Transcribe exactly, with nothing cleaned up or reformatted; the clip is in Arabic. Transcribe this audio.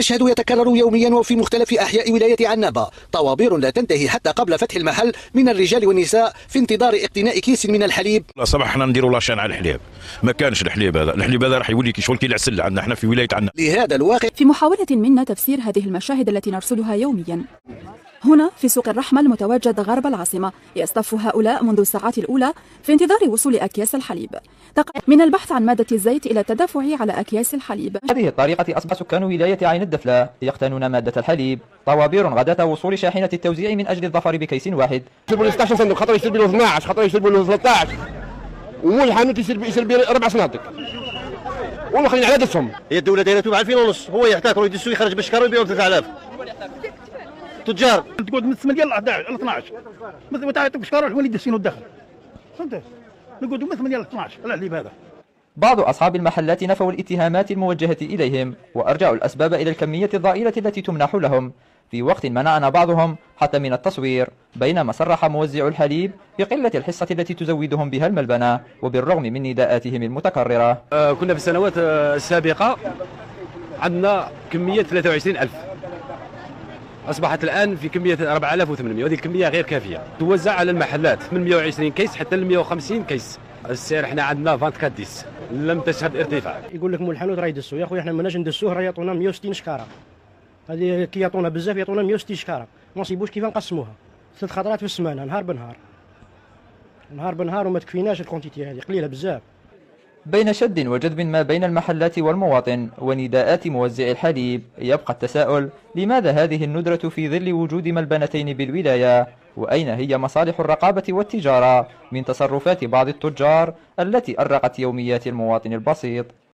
المشهد يتكرر يوميا وفي مختلف أحياء ولاية عنابة، طوابير لا تنتهي حتى قبل فتح المحل من الرجال والنساء في انتظار اقتناء كيس من الحليب. صباح حنا نديروا لاشين على الحليب، ما كانش الحليب هذا، الحليب هذا راح يولي كي شغل كي العسل عندنا احنا في ولاية عنابة. لهذا الواقع في محاولة منا تفسير هذه المشاهد التي نرصدها يوميا، هنا في سوق الرحمة المتواجد غرب العاصمة يصطف هؤلاء منذ الساعات الأولى في انتظار وصول أكياس الحليب، من البحث عن مادة الزيت إلى التدافع على أكياس الحليب. هذه الطريقة أصبح سكان ولاية عين الدفلة يقتنون مادة الحليب، طوابير غداة وصول شاحنة التوزيع من أجل الظفر بكيس واحد. يشربوا ستة عشر صندوق، خاطر يشربوا له اثنا عشر، خاطر يشربوا له ثلاثة عشر، ومول الحانوت يشرب يشرب أربع صناديق، والمخلين على دسهم. هي الدولة دايرة تبع ألفين ونص، هو يحتكروا يدسوا يخرج بالشكاره ويبيعوا ب ثلاثة آلاف. تجار تقعد من ثمانية ل احد عشر ل اثنا عشر، مثل تعطيك بالشكاره وين يدسينوا الدخل. فهمت؟ نقعدوا من ثمانية ل اثنا عشر على الحليب هذا. بعض أصحاب المحلات نفوا الاتهامات الموجهة إليهم وأرجعوا الأسباب إلى الكمية الضئيلة التي تمنح لهم، في وقت منعنا بعضهم حتى من التصوير، بينما صرح موزع الحليب بقلة الحصة التي تزودهم بها الملبنة وبالرغم من نداءاتهم المتكررة. آه كنا في السنوات السابقة عندنا كمية ثلاثة وعشرين ألف، أصبحت الآن في كمية أربعة آلاف وثمانمائة، وهذه الكمية غير كافية. توزع على المحلات ثمانمائة وعشرين كيس حتى ل مائة وخمسين كيس. السعر احنا عندنا أربعة وعشرين ديس، لم تشهد ارتفاع. يقول لك مول الحانوت راه يدسوا، يا خويا احنا ماناش ندسوه، راه يعطونا مائة وستين شكاره. هذه كي يعطونا بزاف يعطونا مائة وستين شكاره، ما نصيبوش كيف نقسموها. ثلاث خطرات في السمانه، نهار بنهار. نهار بنهار وما تكفيناش الكونتيتي هذه، قليله بزاف. بين شد وجذب ما بين المحلات والمواطن ونداءات موزع الحليب، يبقى التساؤل: لماذا هذه الندرة في ظل وجود ملبنتين بالولاية؟ وأين هي مصالح الرقابة والتجارة من تصرفات بعض التجار التي أرقت يوميات المواطن البسيط؟